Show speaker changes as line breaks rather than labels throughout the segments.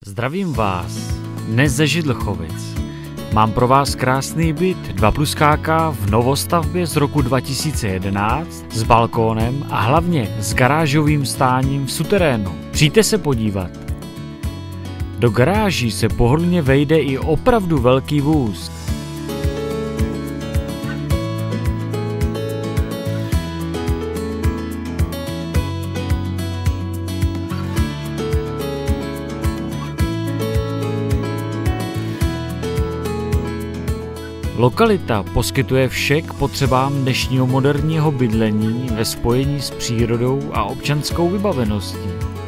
Zdravím vás, dnes ze Židlchovic. Mám pro vás krásný byt 2+ KK v novostavbě z roku 2011 s balkónem a hlavně s garážovým stáním v suterénu. Přijďte se podívat. Do garáží se pohodlně vejde i opravdu velký vůz. Lokalita poskytuje vše k potřebám dnešního moderního bydlení ve spojení s přírodou a občanskou vybaveností.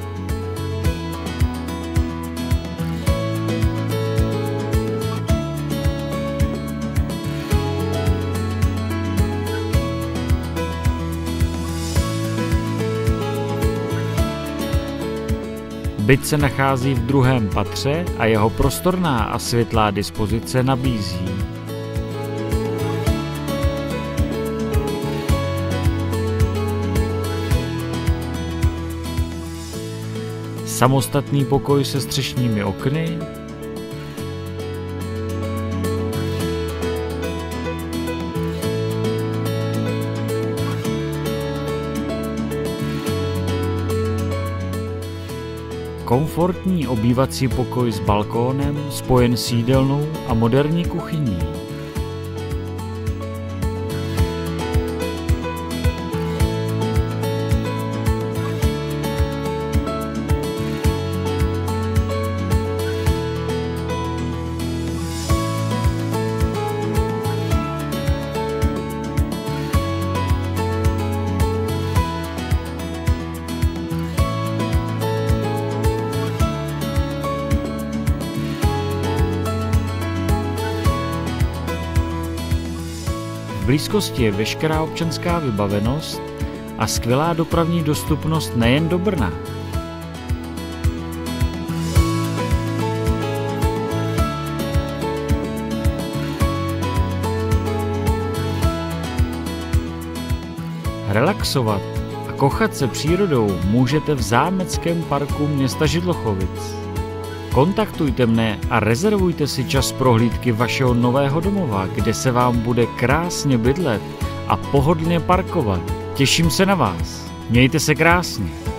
Byt se nachází v 2. patře a jeho prostorná a světlá dispozice nabízí samostatný pokoj se střešními okny, komfortní obývací pokoj s balkónem spojen s jídelnou a moderní kuchyní. V blízkosti je veškerá občanská vybavenost a skvělá dopravní dostupnost nejen do Brna. Relaxovat a kochat se přírodou můžete v zámeckém parku města Židlchovic. Kontaktujte mne a rezervujte si čas prohlídky vašeho nového domova, kde se vám bude krásně bydlet a pohodlně parkovat. Těším se na vás. Mějte se krásně.